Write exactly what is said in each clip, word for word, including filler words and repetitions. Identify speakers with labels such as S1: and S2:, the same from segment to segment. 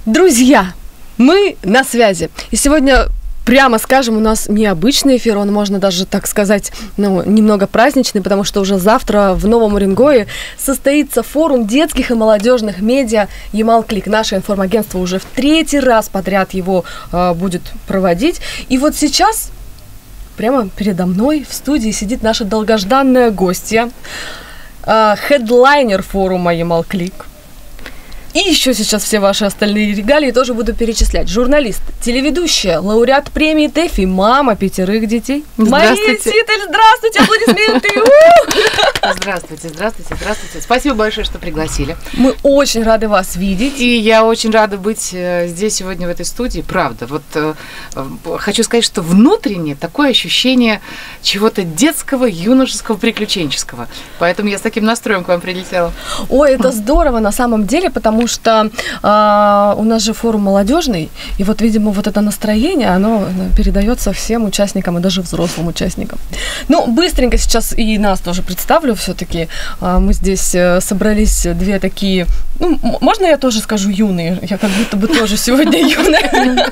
S1: Друзья, мы на связи. И сегодня, прямо скажем, у нас необычный эфир, он, можно даже так сказать, ну, немного праздничный, потому что уже завтра в Новом Уренгое состоится форум детских и молодежных медиа «Ямал-Клик». Наше информагентство уже в третий раз подряд его э, будет проводить. И вот сейчас прямо передо мной в студии сидит наша долгожданная гостья, э, хедлайнер форума «Ямал-Клик». И еще сейчас все ваши остальные регалии тоже буду перечислять. Журналист, телеведущая, лауреат премии ТЭФИ, мама пятерых детей. Мария Ситель, здравствуйте, аплодисменты!
S2: Здравствуйте, здравствуйте, здравствуйте. Спасибо большое, что пригласили.
S1: Мы очень рады вас видеть.
S2: И я очень рада быть здесь сегодня в этой студии. Правда, вот э, хочу сказать, что внутренне такое ощущение чего-то детского, юношеского, приключенческого. Поэтому я с таким настроем к вам прилетела.
S1: Ой, это здорово на самом деле, потому что э, у нас же форум молодежный, и вот, видимо, вот это настроение, оно передается всем участникам и даже взрослым участникам. Ну, быстренько сейчас и нас тоже представлю все-таки. Э, мы здесь э, собрались две такие, ну, можно я тоже скажу юные? Я как будто бы тоже сегодня юная.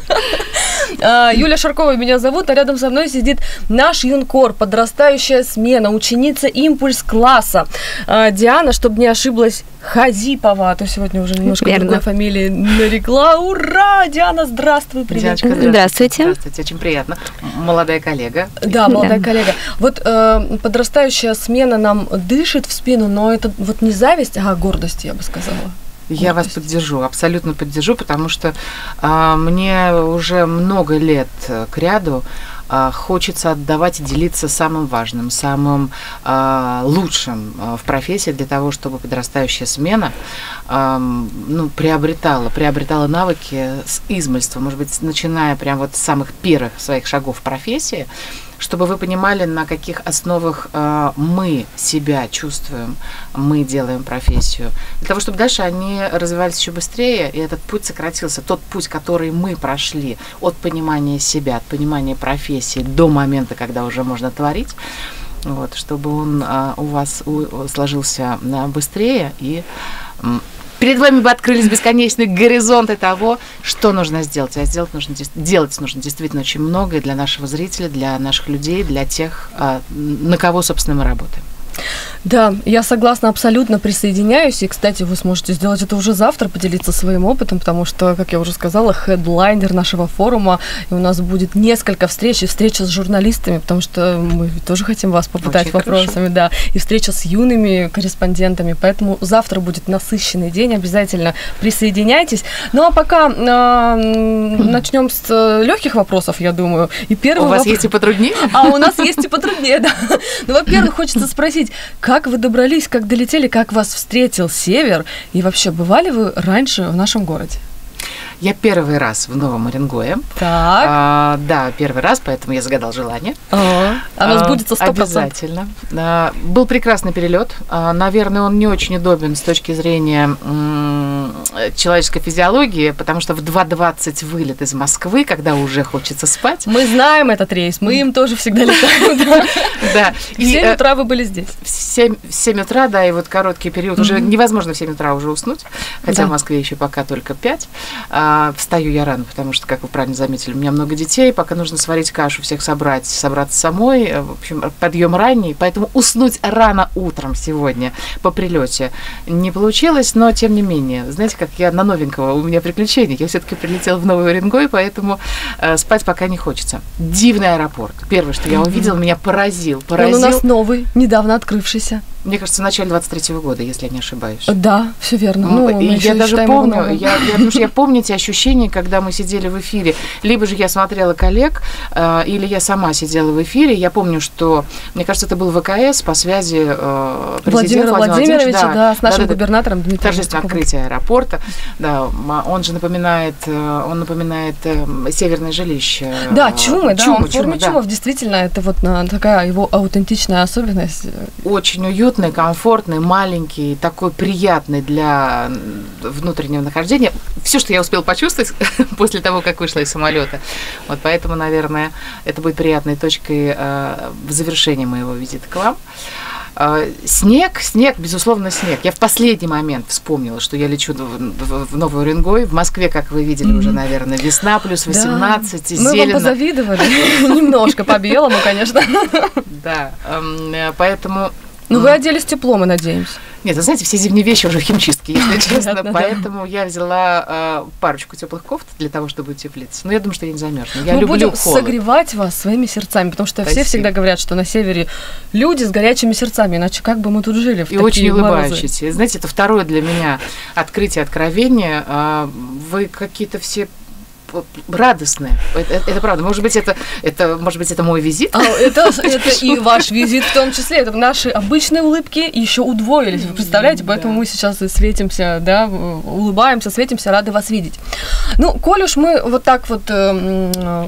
S1: Юля Шаркова меня зовут, а рядом со мной сидит наш юнкор, подрастающая смена, ученица импульс-класса. Диана, чтобы не ошиблась, Хазипова, а то сегодня уже немножко
S3: Верно.
S1: другой фамилии нарекла. Ура! Диана, здравствуй, привет.
S2: Дианочка, здравствуйте.
S3: Здравствуйте.
S2: Здравствуйте, очень приятно. Молодая коллега.
S1: Да, молодая
S3: Да.
S1: коллега. Вот э, подрастающая смена нам дышит в спину, но это вот не зависть, а гордость, я бы сказала.
S2: Я вас поддержу, абсолютно поддержу, потому что а, мне уже много лет к ряду а, хочется отдавать и делиться самым важным, самым а, лучшим а, в профессии для того, чтобы подрастающая смена а, ну, приобретала, приобретала навыки с измольства, может быть, начиная прямо вот с самых первых своих шагов в профессии, чтобы вы понимали, на каких основах э, мы себя чувствуем, мы делаем профессию. Для того, чтобы дальше они развивались еще быстрее, и этот путь сократился. Тот путь, который мы прошли от понимания себя, от понимания профессии до момента, когда уже можно творить, вот, чтобы он э, у вас у, сложился э, быстрее и... Э, Перед вами бы открылись бесконечные горизонты того, что нужно сделать. А сделать нужно, делать нужно действительно очень много и для нашего зрителя, для наших людей, для тех, на кого, собственно, мы работаем.
S1: Да, я согласна, абсолютно присоединяюсь. И, кстати, вы сможете сделать это уже завтра, поделиться своим опытом, потому что, как я уже сказала, хедлайнер нашего форума, и у нас будет несколько встреч, и встреча с журналистами, потому что мы тоже хотим вас попытать
S2: Очень
S1: вопросами,
S2: хорошо.
S1: да, и встреча с юными корреспондентами, поэтому завтра будет насыщенный день, обязательно присоединяйтесь. Ну, а пока э, начнем с легких вопросов, я думаю. И первый
S2: у вас
S1: вопрос...
S2: есть и потруднее?
S1: А у нас есть и потруднее, да. Ну, во-первых, хочется спросить, как вы добрались, как долетели, как вас встретил Север, и вообще, бывали вы раньше в нашем городе?
S2: Я первый раз в Новом Уренгое.
S1: Так.
S2: А, да, первый раз, поэтому я загадал желание.
S1: А, оно сбудется сто процентов.
S2: Обязательно. А, был прекрасный перелет. А, наверное, он не очень удобен с точки зрения м- человеческой физиологии, потому что в два двадцать вылет из Москвы, когда уже хочется спать.
S1: Мы знаем этот рейс, мы им тоже всегда летаем.
S2: Да.
S1: В семь утра вы были здесь.
S2: В семь утра, да, и вот короткий период. Уже невозможно в семь утра уже уснуть, хотя в Москве еще пока только пять. Встаю я рано, потому что, как вы правильно заметили, у меня много детей, пока нужно сварить кашу, всех собрать, собраться самой. В общем, подъем ранний, поэтому уснуть рано утром сегодня по прилете не получилось, но тем не менее, знаете, как я на новенького, у меня приключения, я все-таки прилетела в Новый Уренгой, поэтому э, спать пока не хочется. Дивный аэропорт. Первое, что я увидела, меня поразил. поразил.
S1: Он у нас новый, недавно открывшийся.
S2: Мне кажется, в начале двадцать третьего года, если я не ошибаюсь.
S1: Да, все верно.
S2: Ну,
S1: ну,
S2: и я даже помню, я, я, потому что я помню те ощущения, когда мы сидели в эфире. Либо же я смотрела коллег, э, или я сама сидела в эфире. Я помню, что, мне кажется, это был ВКС по связи э, президента
S1: Владимира Владимировича, да, да, с нашим
S2: да,
S1: губернатором Дмитрием.
S2: Торжественное открытие аэропорта. Да, он же напоминает, он напоминает э, северное жилище.
S1: Да, чумы, да,
S2: чумы,
S1: он в форме
S2: да.
S1: чумов. Действительно, это вот такая его аутентичная особенность.
S2: Очень уютный, комфортный, маленький, такой приятный для внутреннего нахождения. Все, что я успела почувствовать после того, как вышла из самолета. Вот поэтому, наверное, это будет приятной точкой э, в завершении моего визита к вам. Снег, снег, безусловно, снег. Я в последний момент вспомнила, что я лечу в Новый Уренгой. В Москве, как вы видели, mm-hmm. уже, наверное, весна, плюс восемнадцать,
S1: да.
S2: и зелено.
S1: Мы вам позавидовали. Немножко по белому, конечно.
S2: Да, поэтому...
S1: Ну, вы оделись тепло, мы надеемся.
S2: Нет, вы знаете, все зимние вещи уже в химчистке, если честно. Понятно, поэтому да. я взяла э, парочку теплых кофт для того, чтобы утеплиться. Но я думаю, что я не замерзну. Я
S1: Мы
S2: люблю
S1: будем
S2: холод.
S1: Согревать вас своими сердцами, потому что
S2: Спасибо.
S1: Все всегда говорят, что на севере люди с горячими сердцами, иначе как бы мы тут жили в
S2: И
S1: такие
S2: очень
S1: морозы.
S2: улыбающиеся. Знаете, это второе для меня открытие, откровение. Вы какие-то все радостные. Это, это правда. Может быть, это, это, может быть, это мой визит.
S1: А, это, это и ваш визит в том числе. Это наши обычные улыбки еще удвоились. Вы представляете? Поэтому да. мы сейчас и светимся, да, улыбаемся, светимся, рады вас видеть. Ну, коль уж мы вот так вот э,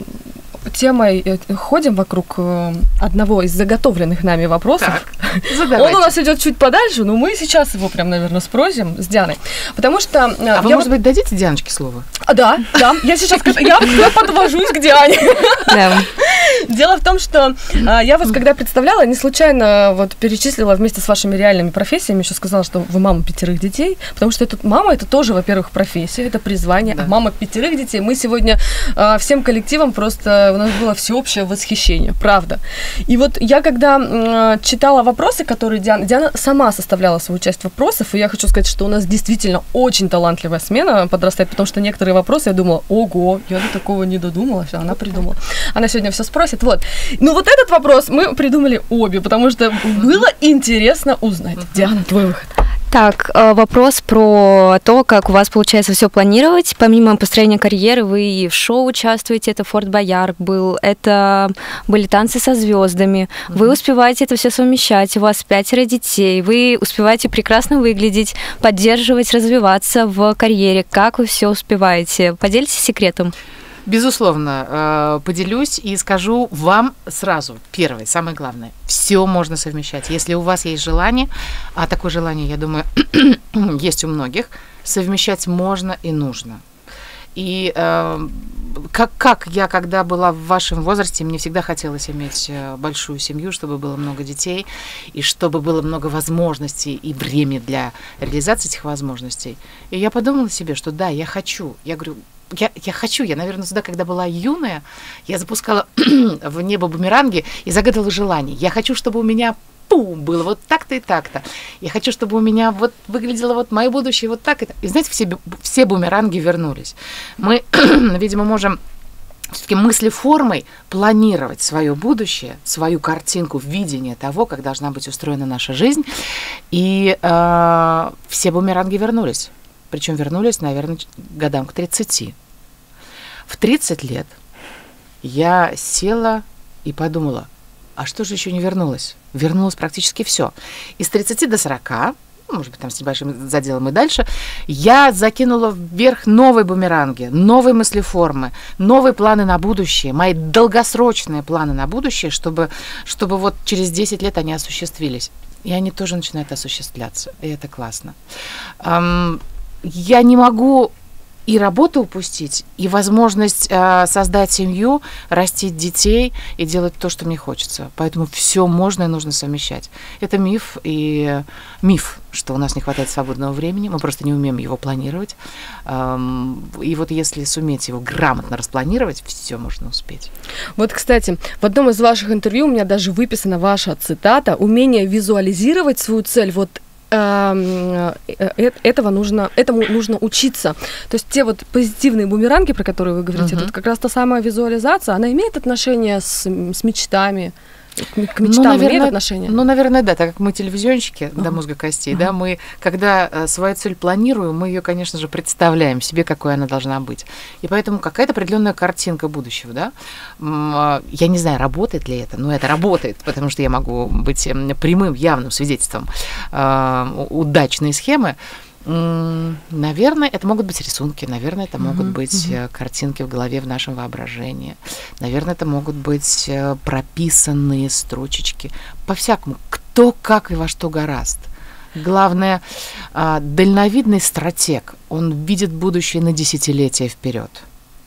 S1: темой ходим вокруг одного из заготовленных нами вопросов.
S2: Так,
S1: он у нас идет чуть подальше, но мы сейчас его прям, наверное, спросим с Дианой. Потому что...
S2: А
S1: я
S2: вы, может вот... быть, дадите Дианочке слово?
S1: А, да, да. Я сейчас я, я подвожусь к Диане. Да. Дело в том, что а, я вас, когда представляла, не случайно вот перечислила вместе с вашими реальными профессиями, еще сказала, что вы мама пятерых детей, потому что это, мама это тоже, во-первых, профессия, это призвание, да. а мама пятерых детей. Мы сегодня а, всем коллективом просто, у нас было всеобщее восхищение, правда. И вот я, когда а, читала вопросы, которые Диана, Диана сама составляла свою часть вопросов, и я хочу сказать, что у нас действительно очень талантливая смена подрастает, потому что некоторые вопросы я думала, ого, я до такого не додумалась, а она придумала. Она сегодня все спросит. Вот. Ну вот этот вопрос мы придумали обе, потому что было интересно узнать. Диана, твой выход.
S3: Так, вопрос про то, как у вас получается все планировать. Помимо построения карьеры, вы и в шоу участвуете, это Форт Боярд был, это были танцы со звездами. Mm-hmm. Вы успеваете это все совмещать, у вас пятеро детей, вы успеваете прекрасно выглядеть, поддерживать, развиваться в карьере. Как вы все успеваете? Поделитесь секретом.
S2: Безусловно, поделюсь и скажу вам сразу, первое, самое главное, все можно совмещать. Если у вас есть желание, а такое желание, я думаю, есть у многих, совмещать можно и нужно. И э, как, как я, когда была в вашем возрасте, мне всегда хотелось иметь большую семью, чтобы было много детей, и чтобы было много возможностей и время для реализации этих возможностей. И я подумала себе, что да, я хочу. Я говорю, Я, я хочу, я, наверное, сюда, когда была юная, я запускала в небо бумеранги и загадывала желание. Я хочу, чтобы у меня пум было вот так-то и так-то. Я хочу, чтобы у меня вот выглядело вот мое будущее вот так и так. И знаете, все, все бумеранги вернулись. Мы, видимо, можем все-таки мыслеформой планировать свое будущее, свою картинку, видение того, как должна быть устроена наша жизнь. И э, все бумеранги вернулись. Причем вернулись, наверное, годам к тридцати. В тридцать лет я села и подумала, а что же еще не вернулось? Вернулось практически все. Из тридцати до сорока, ну, может быть, там с небольшим заделом и дальше, я закинула вверх новые бумеранги, новые мыслеформы, новые планы на будущее, мои долгосрочные планы на будущее, чтобы, чтобы вот через десять лет они осуществились. И они тоже начинают осуществляться. И это классно. Я не могу и работу упустить, и возможность э, создать семью, растить детей и делать то, что мне хочется. Поэтому все можно и нужно совмещать. Это миф, и миф, что у нас не хватает свободного времени, мы просто не умеем его планировать. Эм, и вот если суметь его грамотно распланировать, все можно успеть.
S1: Вот, кстати, в одном из ваших интервью у меня даже выписана ваша цитата: «Умение визуализировать свою цель, вот этого нужно, этому нужно учиться». То есть те вот позитивные бумеранги, про которые вы говорите, uh-huh. это как раз та самая визуализация, она имеет отношение с, с мечтами, к мечтам, ну, наверное, имеет отношение?
S2: Ну, наверное, да, так как мы телевизионщики uh-huh. до мозга костей, uh-huh. да, мы, когда э, свою цель планируем, мы ее, конечно же, представляем себе, какой она должна быть. И поэтому какая-то определенная картинка будущего, да. М- я не знаю, работает ли это, но это работает, потому что я могу быть прямым, явным свидетельством э, удачной схемы. Наверное, это могут быть рисунки, наверное, это могут uh-huh, быть uh-huh. картинки в голове, в нашем воображении, наверное, это могут быть прописанные строчечки. По-всякому, кто как и во что горазд. Главное, дальновидный стратег, он видит будущее на десятилетия вперед.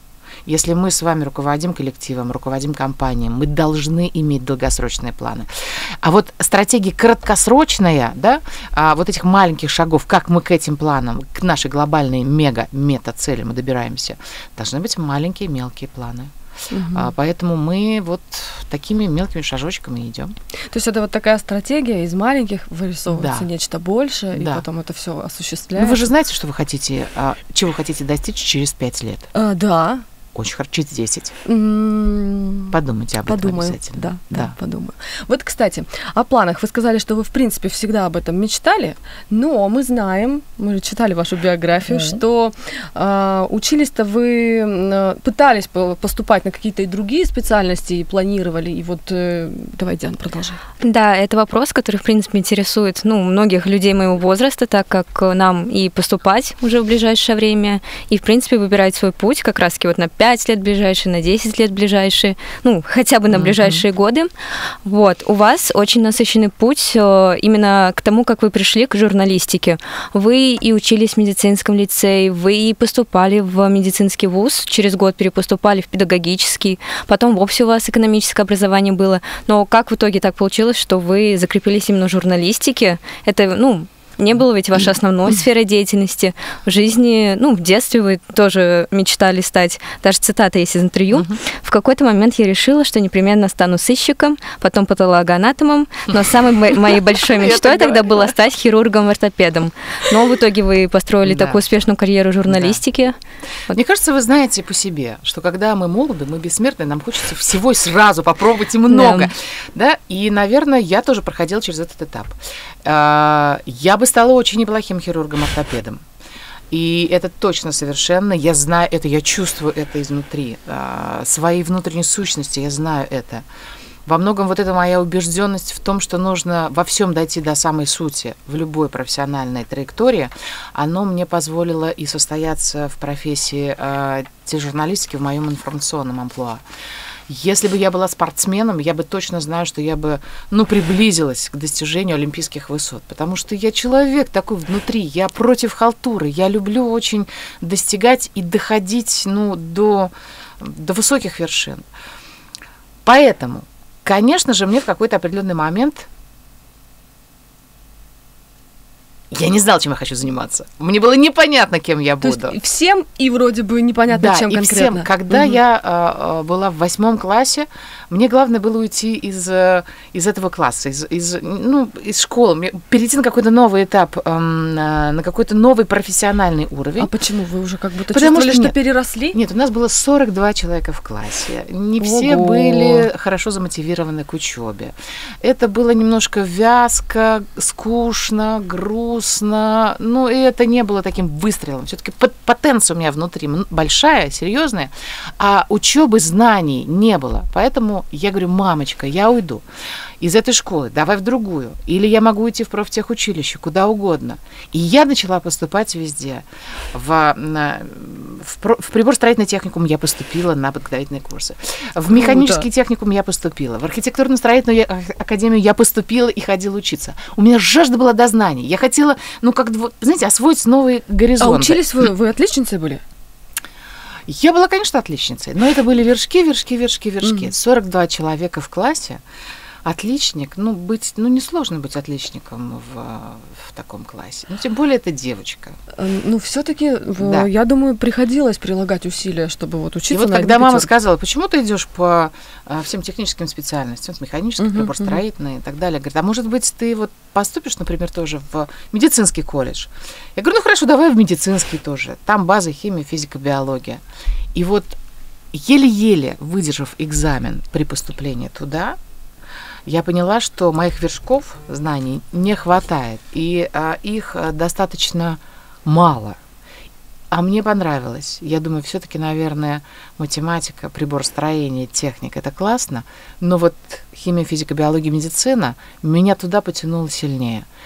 S2: Если мы с вами руководим коллективом, руководим компанией, мы должны иметь долгосрочные планы. А вот стратегия краткосрочная, да, а вот этих маленьких шагов, как мы к этим планам, к нашей глобальной мега-мета-цели мы добираемся, должны быть маленькие, мелкие планы. Угу. А, поэтому мы вот такими мелкими шажочками идем.
S1: То есть это вот такая стратегия, из маленьких вырисовывается, да, нечто большее,
S2: да,
S1: и потом это все осуществляется.
S2: Ну, вы же знаете, что вы хотите, а, чего вы хотите достичь через пять лет?
S1: А, да.
S2: Очень хорошо, через десять.
S1: Mm-hmm.
S2: Подумайте об
S1: подумаю,
S2: этом обязательно.
S1: Да, да, да, подумаю. Вот, кстати, о планах. Вы сказали, что вы, в принципе, всегда об этом мечтали, но мы знаем, мы читали вашу биографию, mm-hmm. что э, учились-то вы, э, пытались поступать на какие-то и другие специальности, и планировали, и вот э, давай, Диана, продолжай.
S3: Да, это вопрос, который, в принципе, интересует, ну, многих людей моего возраста, так как нам и поступать уже в ближайшее время, и, в принципе, выбирать свой путь как раз-таки вот на пять лет ближайшие, на десять лет ближайшие, ну, хотя бы на ближайшие mm-hmm. годы. Вот. У вас очень насыщенный путь именно к тому, как вы пришли к журналистике. Вы и учились в медицинском лицее, вы и поступали в медицинский вуз, через год перепоступали в педагогический, потом вовсе у вас экономическое образование было. Но как в итоге так получилось, что вы закрепились именно в журналистике? Это, ну, не было ведь вашей основной сферой деятельности. В жизни, ну, в детстве вы тоже мечтали стать, даже цитата есть из интервью. Uh-huh. В какой-то момент я решила, что непременно стану сыщиком, потом патологоанатомом, но самой моей большой мечтой тогда было стать хирургом-ортопедом. Но в итоге вы построили такую успешную карьеру журналистики.
S2: Мне кажется, вы знаете по себе, что когда мы молоды, мы бессмертны, нам хочется всего сразу попробовать и много. Да. И, наверное, я тоже проходила через этот этап. Я бы стала очень неплохим хирургом-ортопедом. И это точно совершенно, я знаю это, я чувствую это изнутри, своей внутренней сущности, я знаю это. Во многом вот эта моя убежденность в том, что нужно во всем дойти до самой сути в любой профессиональной траектории, оно мне позволило и состояться в профессии э, журналистики в моем информационном амплуа. Если бы я была спортсменом, я бы точно знаю, что я бы, ну, приблизилась к достижению олимпийских высот, потому что я человек такой внутри, я против халтуры, я люблю очень достигать и доходить, ну, до, до высоких вершин. Поэтому, конечно же, мне в какой-то определенный момент я не знала, чем я хочу заниматься. Мне было непонятно, кем я буду.
S1: То есть всем и вроде бы непонятно,
S2: да,
S1: чем
S2: и
S1: конкретно.
S2: Всем. Когда угу. я э, была в восьмом классе, мне главное было уйти из, из этого класса, из, из, ну, из школы, перейти на какой-то новый этап, э, на какой-то новый профессиональный уровень.
S1: А почему? Вы уже как будто Потому чувствовали, что, что переросли?
S2: Нет, у нас было сорок два человека в классе. Не все Ого. были хорошо замотивированы к учебе. Это было немножко вязко, скучно, грустно. Ну, и это не было таким выстрелом. Все-таки потенция у меня внутри большая, серьезная, а учебы, знаний не было. Поэтому я говорю: мамочка, я уйду из этой школы, давай в другую. Или я могу уйти в профтехучилище, куда угодно. И я начала поступать везде. В, на, в, в приборостроительный техникум я поступила на подготовительные курсы. В механический техникум я поступила. В архитектурно-строительную академию я поступила и ходила учиться. У меня жажда была до знаний. Я хотела, ну, как, знаете, освоить новые горизонты.
S1: А учились вы, вы отличницей были?
S2: Я была, конечно, отличницей, но это были вершки, вершки, вершки, вершки. Mm-hmm. сорок два человека в классе. Отличник, ну, быть, ну, несложно быть отличником в, в таком классе. Ну, тем более это девочка.
S1: Ну, все-таки, да. я думаю, приходилось прилагать усилия, чтобы вот учиться.
S2: И вот
S1: на
S2: когда мама сказала: почему ты идешь по а, всем техническим специальностям, механический, uh-huh, приборостроительный uh-huh. и так далее, говорит: а может быть, ты вот поступишь, например, тоже в медицинский колледж? Я говорю: ну, хорошо, давай в медицинский тоже. Там база, химия, физика, биология. И вот еле-еле выдержав экзамен при поступлении туда, я поняла, что моих вершков знаний не хватает, и а, их достаточно мало. А мне понравилось. Я думаю, все-таки, наверное, математика, приборостроение, техника — это классно, но вот химия, физика, биология, медицина меня туда потянуло сильнее.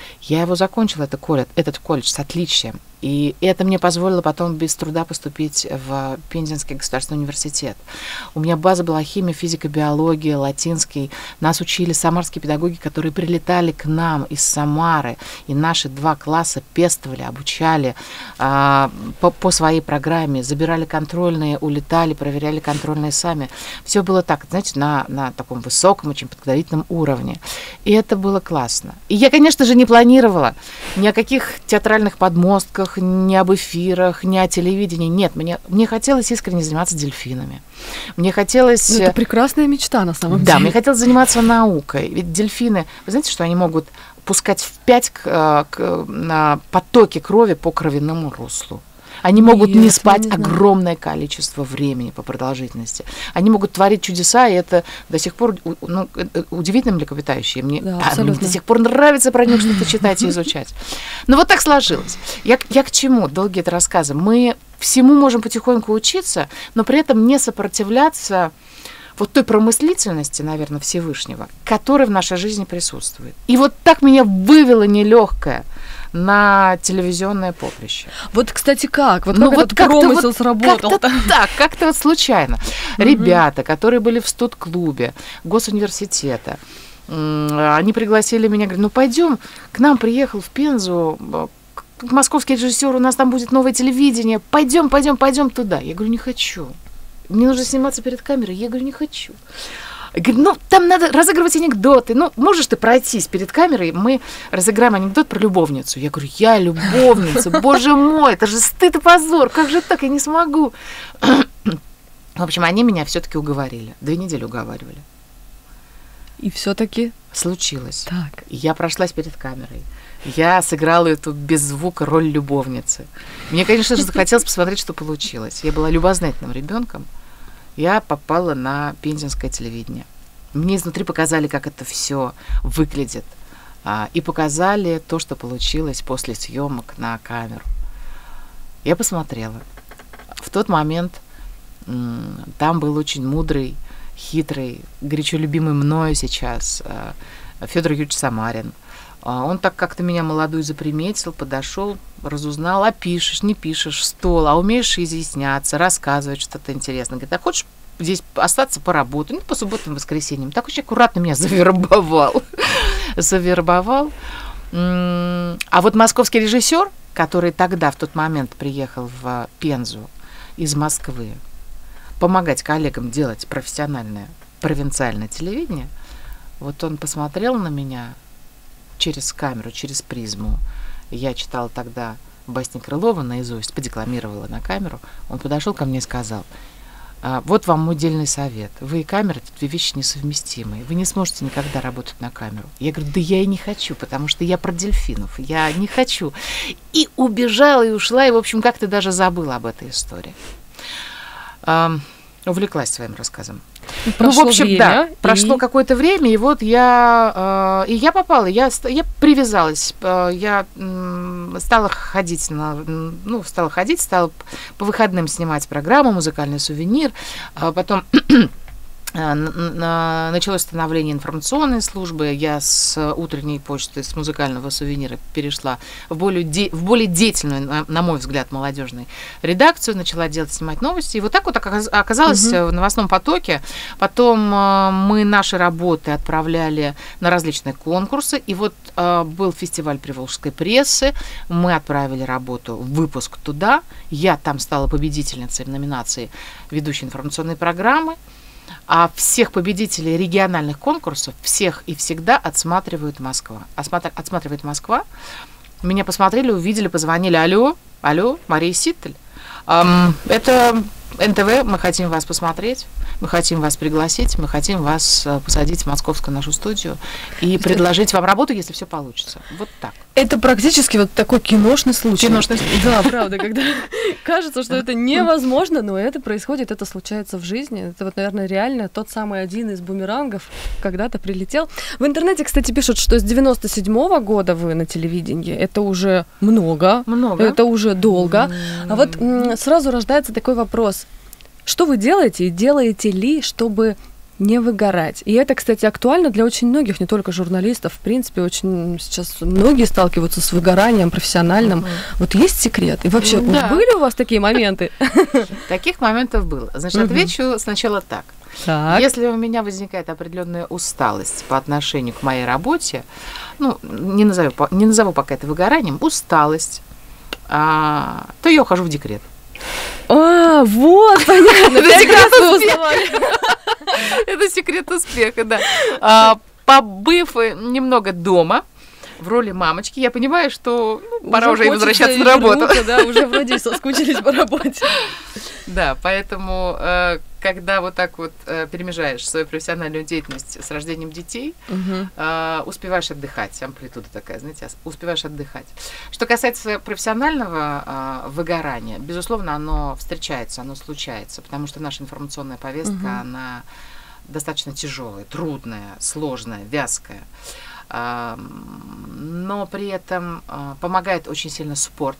S2: Я его закончила, это колледж, этот колледж с отличием. И это мне позволило потом без труда поступить в Пензенский государственный университет. У меня база была химия, физика, биология, латинский. Нас учили самарские педагоги, которые прилетали к нам из Самары. И наши два класса пестовали, обучали а, по, по своей программе, забирали контрольные, улетали, проверяли контрольные сами. Все было так, знаете, на, на таком высоком, очень подготовительном уровне. И это было классно. И я, конечно же, не планировала ни о каких театральных подмостках, ни об эфирах, ни о телевидении. Нет, мне, мне хотелось искренне заниматься дельфинами. Мне хотелось...
S1: Ну, это прекрасная мечта, на самом
S2: да,
S1: деле.
S2: Да, мне хотелось заниматься наукой. Ведь дельфины, вы знаете, что они могут пускать впять к, к, на потоки крови по кровяному руслу. Они могут Нет, не спать не огромное количество времени по продолжительности. Они могут творить чудеса, и это до сих пор ну, удивительно млекопитающие. Мне,
S1: да,
S2: а, мне до сих пор нравится про них что-то читать и изучать. Но вот так сложилось. Я, я к чему? Долгие это рассказы. Мы всему можем потихоньку учиться, но при этом не сопротивляться вот той промыслительности, наверное, Всевышнего, которая в нашей жизни присутствует. И вот так меня вывело нелегкое на телевизионное поприще.
S1: Вот, кстати, как? Вот
S2: ну,
S1: как
S2: вот
S1: этот промысел
S2: вот,
S1: сработал?
S2: Как-то так, как-то вот случайно. Ребята, которые были в студ-клубе госуниверситета, они пригласили меня, говорят, ну пойдем, к нам приехал в Пензу московский режиссер, у нас там будет новое телевидение, пойдем, пойдем, пойдем туда. Я говорю, не хочу. Мне нужно сниматься перед камерой. Я говорю, не хочу. Говорит, ну, там надо разыгрывать анекдоты. Ну, можешь ты пройтись перед камерой, мы разыграем анекдот про любовницу. Я говорю, я любовница, боже мой, это же стыд и позор, как же так, я не смогу. В общем, они меня все-таки уговорили. Две недели уговаривали.
S1: И все-таки
S2: случилось.
S1: Так.
S2: Я прошлась перед камерой. Я сыграла эту без звука роль любовницы. Мне, конечно же, захотелось посмотреть, что получилось. Я была любознательным ребенком. Я попала на пензенское телевидение. Мне изнутри показали, как это все выглядит. И показали то, что получилось после съемок на камеру. Я посмотрела. В тот момент там был очень мудрый, хитрый, горячо любимый мною сейчас Федор Юрьевич Самарин. Он так как-то меня молодую заприметил, подошел, разузнал, а пишешь, не пишешь, стол, а умеешь изъясняться, рассказывать что-то интересное. Говорит, а хочешь здесь остаться поработать? Ну, по субботам, воскресеньям. Так очень аккуратно меня завербовал. Завербовал. А вот московский режиссер, который тогда, в тот момент, приехал в Пензу из Москвы, помогать коллегам делать профессиональное провинциальное телевидение, вот он посмотрел на меня через камеру, через призму. Я читала тогда басни Крылова наизусть, подекламировала на камеру. Он подошел ко мне и сказал, вот вам мой дельный совет. Вы и камера — это две вещи несовместимые. Вы не сможете никогда работать на камеру. Я говорю, да я и не хочу, потому что я про дельфинов. Я не хочу. И убежала, и ушла, и, в общем, как-то даже забыла об этой истории. Эм, увлеклась своим рассказом.
S1: Прошло
S2: ну, в общем,
S1: время,
S2: да,
S1: и...
S2: прошло какое-то время, и вот я, э, и я попала, я, я привязалась, э, я э, стала ходить, на, ну, стала ходить, стала по выходным снимать программу «Музыкальный сувенир», а потом началось становление информационной службы. Я с утренней почты, с музыкального сувенира перешла в более, де, в более деятельную, на, на мой взгляд, молодежную редакцию, начала делать, снимать новости. И вот так вот оказалось угу. в новостном потоке. Потом мы наши работы отправляли на различные конкурсы. И вот был фестиваль приволжской прессы. Мы отправили работу, выпуск туда. Я там стала победительницей в номинации ведущей информационной программы. А всех победителей региональных конкурсов, всех и всегда отсматривает Москва. Осматр, отсматривает Москва. Меня посмотрели, увидели, позвонили. Алло, алло, Мария Ситтель. Эм, это эн тэ вэ, мы хотим вас посмотреть, мы хотим вас пригласить, мы хотим вас посадить в московскую нашу студию и предложить вам работу, если все получится. Вот так.
S1: Это практически вот такой киношный случай.
S2: Киношный случай.
S1: Да, правда, когда кажется, что это невозможно, но это происходит, это случается в жизни. Это вот, наверное, реально тот самый один из бумерангов когда-то прилетел. В интернете, кстати, пишут, что с девяносто седьмого года вы на телевидении. Это уже много.
S2: Много.
S1: Это уже долго. А вот м- сразу рождается такой вопрос. Что вы делаете и делаете ли, чтобы не выгорать. И это, кстати, актуально для очень многих, не только журналистов. В принципе, очень сейчас многие сталкиваются с выгоранием профессиональным. Uh-huh. Вот есть секрет? И вообще, да. вот были у вас такие моменты?
S2: Таких моментов было. Значит, uh-huh. отвечу сначала так. Так. Если у меня возникает определенная усталость по отношению к моей работе, ну, не назову, не назову пока это выгоранием, усталость, а, то я ухожу в декрет.
S1: А, вот, понятно.
S2: Это секрет успеха. Это секрет успеха, да. Побыв немного дома, в роли мамочки, я понимаю, что ну, пора уже, уже возвращаться на работу.
S1: Да, уже вроде соскучились по работе.
S2: Да, поэтому, э, когда вот так вот э, перемежаешь свою профессиональную деятельность с рождением детей, угу. э, успеваешь отдыхать, амплитуда такая, знаете, успеваешь отдыхать. Что касается профессионального э, выгорания, безусловно, оно встречается, оно случается, потому что наша информационная повестка, угу. она достаточно тяжелая, трудная, сложная, вязкая. Но при этом помогает очень сильно спорт,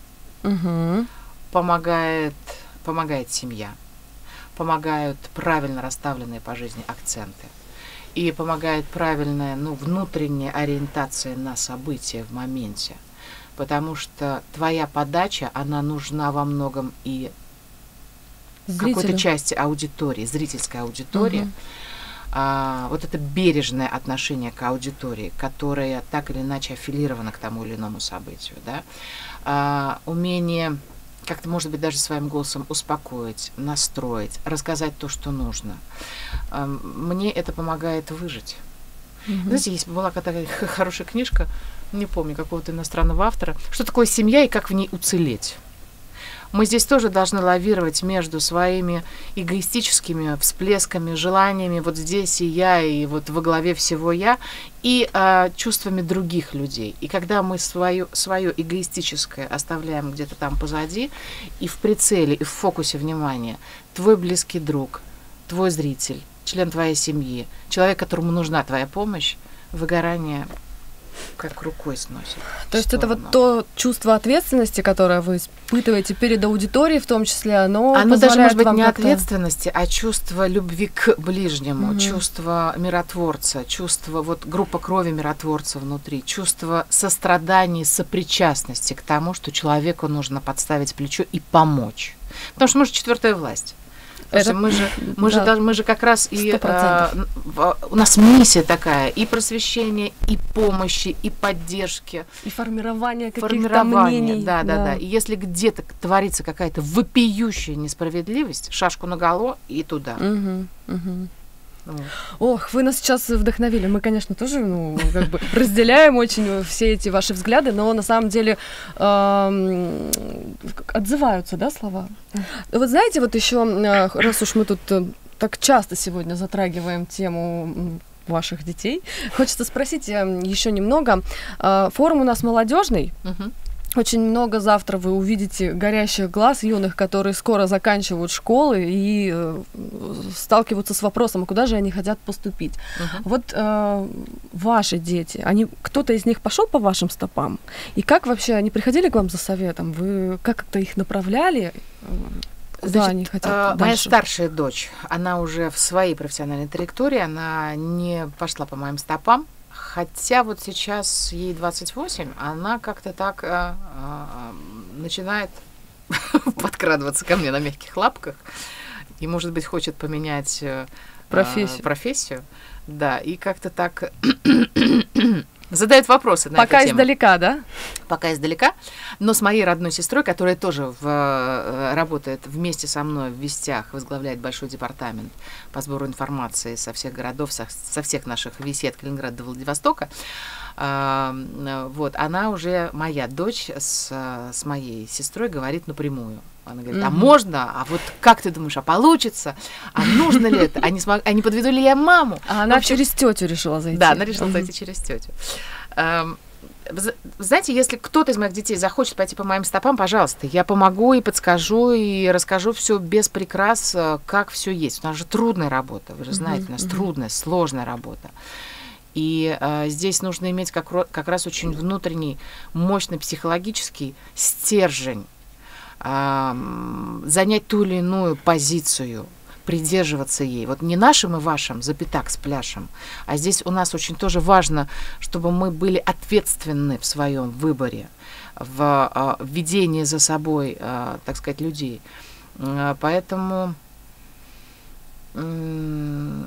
S2: угу. помогает, помогает семья, помогают правильно расставленные по жизни акценты и помогает правильная, ну, внутренняя ориентация на события в моменте, потому что твоя подача, она нужна во многом и зрителю. Какой-то части аудитории, зрительской аудитории. Угу. А, вот это бережное отношение к аудитории, которая так или иначе аффилирована к тому или иному событию, да, а, умение как-то, может быть, даже своим голосом успокоить, настроить, рассказать то, что нужно. А, мне это помогает выжить. Mm-hmm. Знаете, есть была такая хорошая книжка, не помню, какого-то иностранного автора, что такое семья и как в ней уцелеть. Мы здесь тоже должны лавировать между своими эгоистическими всплесками, желаниями, вот здесь и я, и вот во главе всего я, и а, чувствами других людей. И когда мы свое, свое эгоистическое оставляем где-то там позади, и в прицеле, и в фокусе внимания твой близкий друг, твой зритель, член твоей семьи, человек, которому нужна твоя помощь, выгорание как рукой сносит.
S1: То есть это вот то чувство ответственности, которое вы испытываете перед аудиторией в том числе, оно
S2: Оно
S1: позволяет
S2: даже, может быть,
S1: вам
S2: не
S1: как-то...
S2: ответственности, а чувство любви к ближнему, угу. чувство миротворца, чувство, вот группа крови миротворца внутри, чувство сострадания, сопричастности к тому, что человеку нужно подставить плечо и помочь. Потому что мы же четвертая власть. Это, мы же, мы, да, же, мы же как раз и а, у нас миссия такая, и просвещение, и помощи, и поддержки,
S1: и формирование каких-то мнений.
S2: Да, да, да, да. И если где-то творится какая-то вопиющая несправедливость, шашку наголо и туда.
S1: Угу, угу. Ох, вы нас сейчас вдохновили. Мы, конечно, тоже, ну, как бы разделяем очень все эти ваши взгляды, но на самом деле э, отзываются, да, слова? Вот знаете, вот еще, раз уж мы тут так часто сегодня затрагиваем тему ваших детей, хочется спросить еще немного. Форум у нас молодежный. Uh-huh. Очень много завтра вы увидите горящих глаз юных, которые скоро заканчивают школы и э, сталкиваются с вопросом, а куда же они хотят поступить. Uh-huh. Вот э, ваши дети, они, кто-то из них пошел по вашим стопам? И как вообще, они приходили к вам за советом? Вы как-то их направляли? Куда
S2: Значит,
S1: они хотят
S2: э,
S1: дальше?
S2: Моя старшая дочь, она уже в своей профессиональной траектории, она не пошла по моим стопам. Хотя вот сейчас ей двадцать восемь, она как-то так а, а, начинает подкрадываться ко мне на мягких лапках и, может быть, хочет поменять
S1: профессию.
S2: А, профессию. Да, и как-то так задает вопросы на
S1: Пока
S2: эту тему.
S1: издалека, да?
S2: Пока издалека, но с моей родной сестрой, которая тоже в, работает вместе со мной в Вестях, возглавляет большой департамент по сбору информации со всех городов, со, со всех наших весей от Калининграда до Владивостока. А, вот, она уже, моя дочь с, с моей сестрой говорит напрямую. Она говорит, а можно? А вот как ты думаешь, а получится? А нужно ли это? А не, смог... а не подведу ли я маму?
S1: А она общем... через тетю решила зайти.
S2: Да, она решила зайти через тетю. Знаете, если кто-то из моих детей захочет пойти по моим стопам, пожалуйста, я помогу и подскажу, и расскажу все без прикрас, как все есть. У нас же трудная работа, вы же знаете, у нас трудная, сложная работа. И э, здесь нужно иметь как, как раз очень внутренний, мощный психологический стержень, э, занять ту или иную позицию, придерживаться ей. Вот не нашим и вашим, запятак с пляшем, а здесь у нас очень тоже важно, чтобы мы были ответственны в своем выборе, в э, ведении за собой, э, так сказать, людей. Э, поэтому э,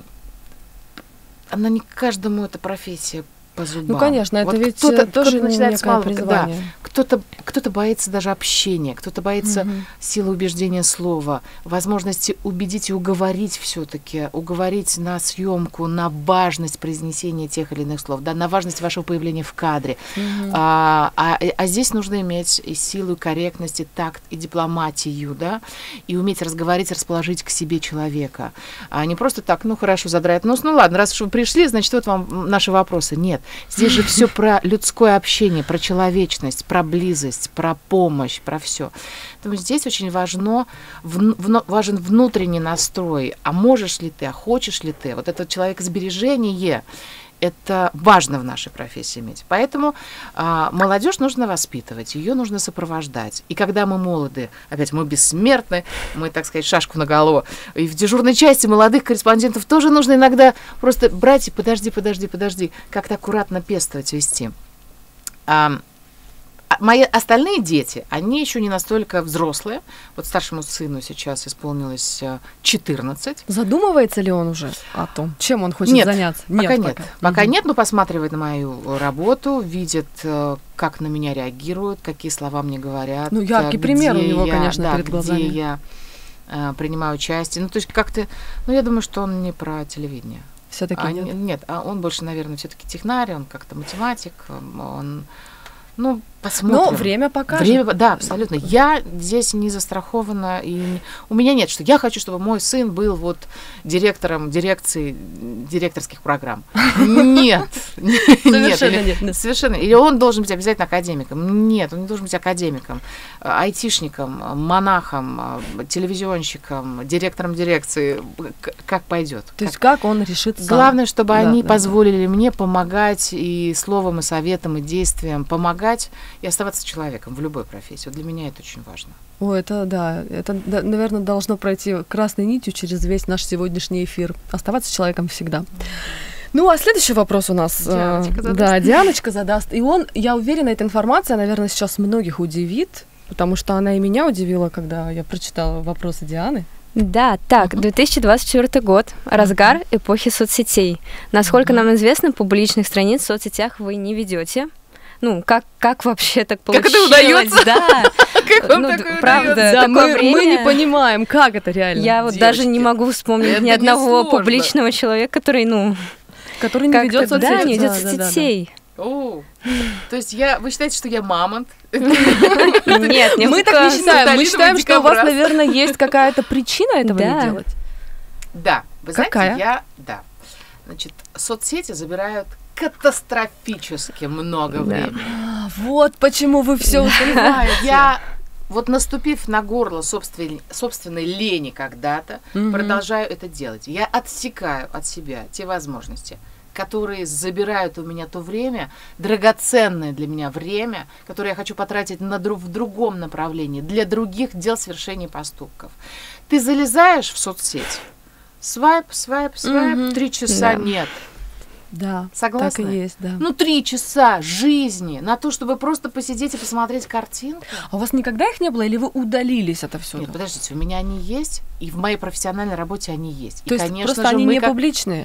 S2: она не каждому эта профессия по зубам.
S1: Ну, конечно, это
S2: вот
S1: ведь
S2: кто-то,
S1: тоже
S2: кто-то начинает с малого, да, кто-то, кто-то боится даже общения, кто-то боится угу. силы убеждения слова, возможности убедить и уговорить все-таки, уговорить на съемку, на важность произнесения тех или иных слов, да, на важность вашего появления в кадре. Угу. А, а, а здесь нужно иметь и силу, и корректность, и такт, и дипломатию, да, и уметь разговаривать, расположить к себе человека. А не просто так, ну, хорошо, задрать нос, ну, ладно, раз уж вы пришли, значит, вот вам наши вопросы. Нет. Здесь же все про людское общение, про человечность, про близость, про помощь, про все. Поэтому здесь очень важно, в, в, важен внутренний настрой. А можешь ли ты, а хочешь ли ты? Вот это человекосбережение, это важно в нашей профессии иметь. Поэтому а, молодежь нужно воспитывать, ее нужно сопровождать. И когда мы молоды, опять мы бессмертны, мы, так сказать, шашку наголо. И в дежурной части молодых корреспондентов тоже нужно иногда просто брать и подожди, подожди, подожди, как-то аккуратно пестовать, вести. А, мои остальные дети, они еще не настолько взрослые. Вот старшему сыну сейчас исполнилось четырнадцать.
S1: Задумывается ли он уже о том, чем он хочет
S2: нет,
S1: заняться?
S2: Нет, пока нет.
S1: Пока,
S2: пока
S1: угу.
S2: нет, но посматривает на мою работу, видит, как на меня реагируют, какие слова мне говорят.
S1: Ну, яркий пример у него,
S2: я,
S1: конечно,
S2: да,
S1: перед глазами.
S2: где я э, принимаю участие. Ну, то есть как-то, ну, я думаю, что он не про телевидение.
S1: Все-таки
S2: а,
S1: нет?
S2: Нет, а он больше, наверное, все-таки технарь, он как-то математик, он... Ну, посмотрим.
S1: Но время покажет.
S2: Время, да, абсолютно. Я здесь не застрахована, и у меня нет, что я хочу, чтобы мой сын был вот директором дирекции директорских программ. Нет.
S1: Совершенно нет.
S2: Совершенно. Или он должен быть обязательно академиком. Нет, он не должен быть академиком, айтишником, монахом, телевизионщиком, директором дирекции. Как пойдет.
S1: То есть как он решит сам.
S2: Главное, чтобы они позволили мне помогать и словом, и советом, и действием помогать и оставаться человеком в любой профессии. Вот для меня это очень важно.
S1: О, это да, это, да, наверное, должно пройти красной нитью через весь наш сегодняшний эфир. Оставаться человеком всегда. Ну, а следующий вопрос у нас...
S2: Дианочка задаст.
S1: Да, Дианочка задаст. И он, я уверена, эта информация, наверное, сейчас многих удивит, потому что она и меня удивила, когда я прочитала вопросы Дианы.
S3: Да, так, две тысячи двадцать четвёртый год, разгар эпохи соцсетей. Насколько нам известно, публичных страниц в соцсетях вы не ведете. Ну, как, как вообще так получилось?
S2: Как это удаётся?
S3: Да.
S2: Как вам
S3: ну,
S2: такое
S3: правда,
S2: удаётся?
S1: Да,
S3: такое
S1: мы,
S3: время...
S1: мы не понимаем, как это реально.
S3: Я вот
S2: девочки.
S3: даже не могу вспомнить
S2: Это
S3: ни одного
S2: несложно.
S3: публичного человека, который, ну...
S1: Который не
S3: как-то,
S1: ведёт соцсети.
S3: Да, не ведёт
S1: Да, да, да, да.
S3: соцсетей.
S2: О, то есть я, вы считаете, что я мамонт?
S3: Нет, не
S1: Мы так не считаем. Мы считаем, что у вас,
S2: дикобраз.
S1: наверное, есть какая-то причина этого
S3: Да.
S1: не делать.
S2: Да, вы знаете,
S1: Какая?
S2: я, да, значит, соцсети забирают катастрофически много
S3: Да.
S2: времени.
S1: А, вот почему вы все успеваете.
S2: Я, вот наступив на горло собственной, собственной лени когда-то,
S1: Мгм.
S2: продолжаю это делать. Я отсекаю от себя те возможности, которые забирают у меня то время, драгоценное для меня время, которое я хочу потратить на друг, в другом направлении, для других дел совершения поступков. Ты залезаешь в соцсеть, свайп, свайп, свайп,
S1: Мгм.
S2: три часа
S3: Да.
S2: нет.
S1: Да,
S2: Согласны?
S1: так и есть, да.
S2: Ну, три часа жизни на то, чтобы просто посидеть и посмотреть картинку.
S1: А у вас никогда их не было, или вы удалились это все?
S2: Нет, подождите, у меня они есть, и в моей профессиональной работе они есть.
S1: То
S2: и,
S1: есть
S2: конечно
S1: просто
S2: же,
S1: они
S2: мы
S1: не
S2: как-
S1: публичные?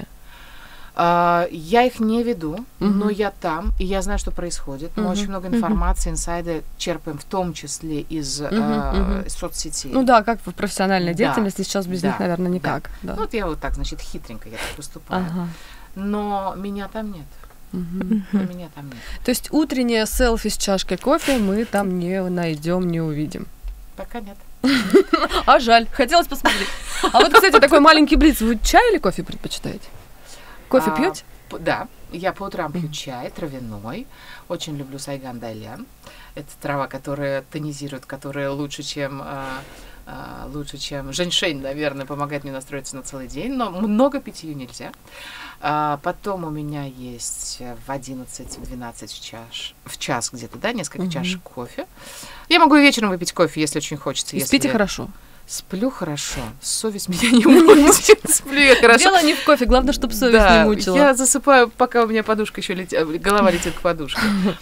S2: А, я их не веду,
S1: Мгм.
S2: но я там, и я знаю, что происходит. Мы
S1: Мгм.
S2: очень много
S3: Мгм.
S2: информации, инсайды черпаем, в том числе из
S1: Мгм,
S2: а,
S1: мгм.
S2: соцсетей.
S1: Ну да, как в профессиональной
S2: Да,
S1: деятельности сейчас без
S2: да,
S1: них, наверное,
S2: да.
S1: никак. Да.
S2: Ну, вот я вот так, значит, хитренько я так поступаю.
S1: Ага.
S2: Но меня там нет.
S1: Мгм.
S2: Меня там нет.
S1: То есть утреннее селфи с чашкой кофе мы там не найдем, не увидим.
S2: Пока нет.
S1: А жаль, хотелось посмотреть. А вот, кстати, такой маленький блиц. Вы чай или кофе предпочитаете? Кофе
S2: А,
S1: пьете?
S2: п- Да, я по утрам пью чай травяной. Очень люблю сайган дайлян. Это трава, которая тонизирует, которая лучше, чем а, а, лучше, чем женьшень, наверное, помогает мне настроиться на целый день. Но много пить ее нельзя. А, потом у меня есть в одиннадцать-двенадцать в час, в час где-то, да, несколько
S1: Мгм.
S2: чашек кофе. Я могу и вечером выпить кофе, если очень хочется.
S1: И
S2: если-
S1: спите хорошо.
S2: Сплю хорошо, совесть меня не мучит. Сплю я хорошо.
S1: Дело не в кофе, главное, чтобы совесть
S2: Да,
S1: не мучила.
S2: я засыпаю, пока у меня подушка еще летит, голова летит к подушке.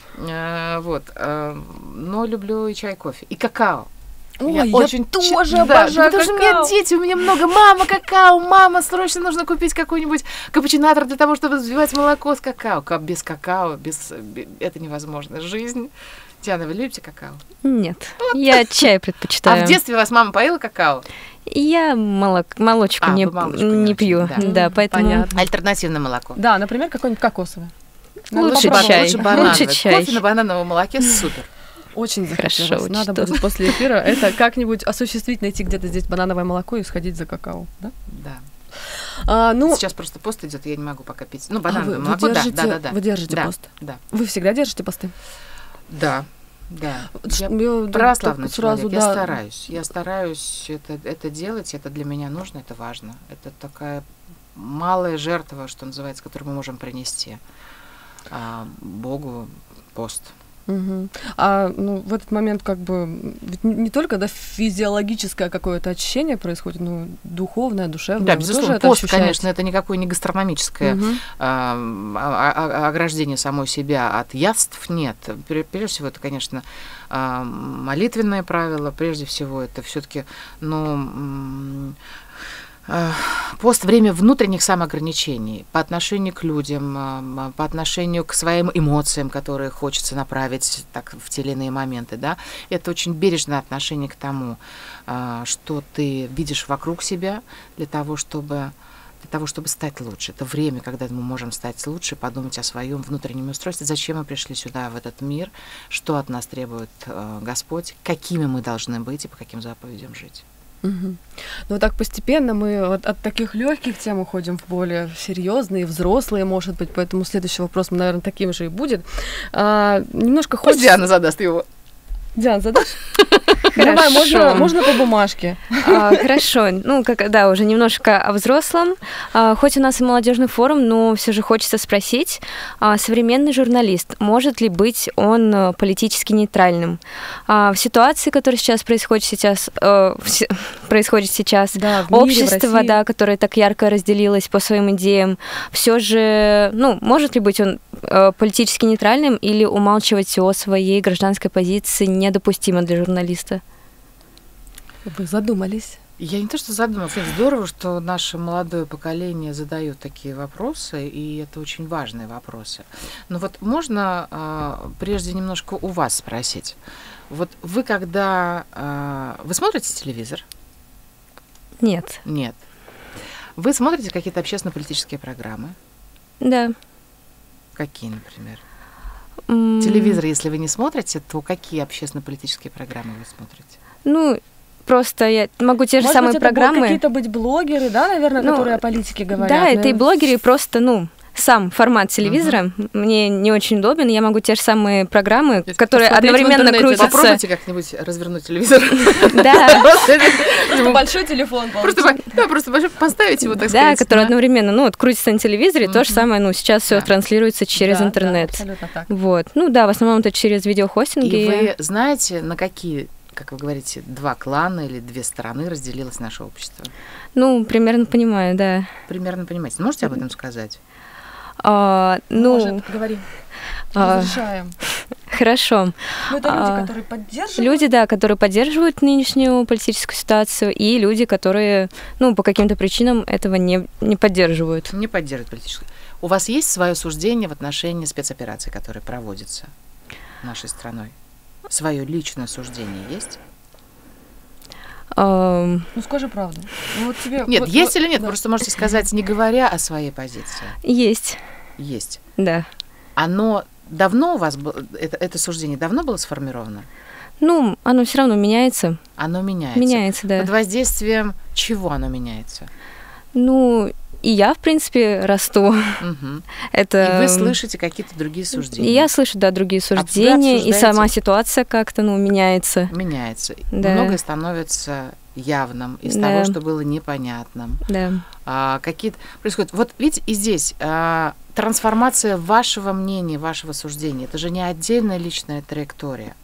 S2: А, Вот. а, Но люблю и чай, и кофе. И какао.
S1: Ой, я
S2: очень
S1: тоже
S2: ча- да,
S1: обожаю
S2: потому что у
S1: какао.
S2: меня дети, у меня много. Мама, какао, мама, срочно нужно купить какой-нибудь капучинатор для того, чтобы взбивать молоко с какао. Ка- Без какао, без бе- это невозможно. Жизнь. Диана, вы любите какао?
S3: Нет, я чай
S2: А
S3: предпочитаю.
S2: в детстве вас мама поила какао?
S3: Я молок, молочку
S2: А,
S3: не,
S2: вы молочку не
S3: не
S2: очень,
S3: пью,
S2: да.
S3: да, поэтому
S1: Понятно.
S2: Альтернативное молоко.
S1: Да, например, какой-нибудь кокосовый. Надо
S3: Лучше
S1: попробовать.
S3: чай.
S2: Лучше банановый.
S3: Лучше чай.
S2: Кофе на банановом молоке супер.
S1: Очень
S3: Хорошо,
S1: захотелось. Надо
S3: учту.
S1: будет после эфира это как-нибудь осуществить, найти где-то здесь банановое молоко и сходить за какао, да?
S2: Да.
S1: А, ну,
S2: Сейчас просто пост идет, я не могу пока пить. Ну,
S1: а
S2: банановое
S1: вы, вы
S2: молоко, да,
S1: держите,
S2: да, да, да.
S1: вы держите
S2: Да,
S1: пост?
S2: Да,
S1: Вы всегда держите посты?
S2: да, да.
S1: Ш-
S2: Я
S1: я
S2: православный
S1: только сразу,
S2: человек, я
S1: да.
S2: стараюсь. Я стараюсь это, это делать, это для меня нужно, это важно. Это такая малая жертва, что называется, которую мы можем принести а, Богу, пост.
S1: Мгм. А ну, в этот момент как бы ведь не не только да, физиологическое какое-то очищение происходит, но духовное, душевное.
S2: Да,
S1: Вы
S2: безусловно,
S1: тоже это
S2: пост,
S1: ощущаете?
S2: конечно, это никакое не гастрономическое
S1: Мгм.
S2: а, а- а- ограждение самой себя от яств, нет. Пре- Прежде всего, это, конечно, а, молитвенное правило, прежде всего, это все-таки, ну, м, а, пост — время внутренних самоограничений по отношению к людям, а, по отношению к своим эмоциям, которые хочется направить так, в те или иные моменты, да. Это очень бережное отношение к тому, а, что ты видишь вокруг себя для того, чтобы для того, чтобы стать лучше. Это время, когда мы можем стать лучше, подумать о своем внутреннем устройстве, зачем мы пришли сюда, в этот мир, что от нас требует э, Господь, какими мы должны быть и по каким заповедям жить.
S1: Мгм. Ну, вот так постепенно мы вот от таких легких тем уходим в более серьезные, взрослые, может быть, поэтому следующий вопрос, наверное, таким же и будет. А, немножко
S2: Пусть
S1: хочется...
S2: Диана задаст его.
S1: Диана, задашь? Давай, можно,
S3: Хорошо.
S1: можно по бумажке.
S3: А, Хорошо, ну, как, да, уже немножко о взрослом. А, Хоть у нас и молодежный форум, но все же хочется спросить, а, современный журналист, может ли быть он э, политически нейтральным? А, В ситуации, которая сейчас происходит сейчас, э, в се- происходит сейчас,
S1: Да, в мире, в
S3: общество,
S1: России.
S3: да, которое так ярко разделилось по своим идеям, все же, ну, может ли быть он э, политически нейтральным или умалчивать о своей гражданской позиции недопустимо для журналиста?
S1: Вы задумались.
S2: Я не то, что задумалась, это здорово, что наше молодое поколение задает такие вопросы, и это очень важные вопросы. Но вот можно а, прежде немножко у вас спросить. Вот вы когда... а, Вы смотрите телевизор?
S3: Нет.
S2: Нет. Вы смотрите какие-то общественно-политические программы?
S3: Да.
S2: Какие, например?
S3: М,
S2: Телевизор, если вы не смотрите, то какие общественно-политические программы вы смотрите?
S3: Ну, просто я могу те же
S1: Может
S3: самые
S1: быть, это бл-
S3: программы.
S1: какие-то быть блогеры, да, наверное,
S3: Ну,
S1: которые о политике говорят.
S3: Да, это и
S1: наверное.
S3: блогеры, и просто, ну, сам формат телевизора мне не очень удобен. Я могу те же самые программы,
S2: То есть
S3: которые
S1: посмотреть в
S3: одновременно
S1: интернете,
S3: крутятся.
S2: Попробуйте как-нибудь развернуть телевизор.
S3: Да,
S1: Просто большой телефон
S2: Просто,
S1: получится.
S2: по- да, просто большой- поставить его, так
S3: да,
S2: сказать.
S3: которые
S2: на-
S3: одновременно, ну, вот крутятся на телевизоре, то же
S2: Мгм.
S3: самое, ну, сейчас все
S2: Да.
S3: транслируется через
S1: Да, да,
S3: интернет.
S1: абсолютно так.
S3: Вот. Ну да, в основном это через видеохостинги.
S2: И вы знаете, на какие, как вы говорите, два клана или две стороны разделилось наше общество?
S3: Ну, примерно понимаю, да.
S2: Примерно понимаете. Можете об этом сказать?
S3: А, ну,
S1: Может, говори.
S3: а,
S1: Разрешаем.
S3: хорошо.
S1: Ну, это люди,
S3: а,
S1: которые поддерживают.
S3: Люди, да, которые поддерживают нынешнюю политическую ситуацию, и люди, которые, ну, по каким-то причинам этого не, не поддерживают.
S2: Не поддерживают политическую. У вас есть свое суждение в отношении спецопераций, которые проводятся нашей страной? Свое личное суждение есть?
S3: Ам,
S1: Ну, скажи правду. Ну, вот тебе...
S2: Нет,
S1: вот-
S2: есть
S1: вот-
S2: или нет?
S1: да.
S2: Просто можете сказать, не говоря о своей позиции.
S3: Есть,
S2: Есть.
S3: да.
S2: Оно давно у вас было, это, это суждение давно было сформировано?
S3: Ну, оно все равно меняется.
S2: Оно меняется.
S3: Меняется, да.
S2: Под воздействием чего оно меняется?
S3: Ну, и я, в принципе, расту.
S2: Мгм.
S3: Это...
S2: И вы слышите какие-то другие суждения.
S3: И я слышу, да, другие
S2: вы
S3: суждения, и
S2: обсуждаете?
S3: сама ситуация как-то, ну, меняется.
S2: Меняется.
S3: Да.
S2: Многое становится явным из
S3: Да.
S2: того, что было непонятным.
S3: Да.
S2: А, какие-то происходят. Вот видите, и здесь а, трансформация вашего мнения, вашего суждения. Это же не отдельная личная траектория.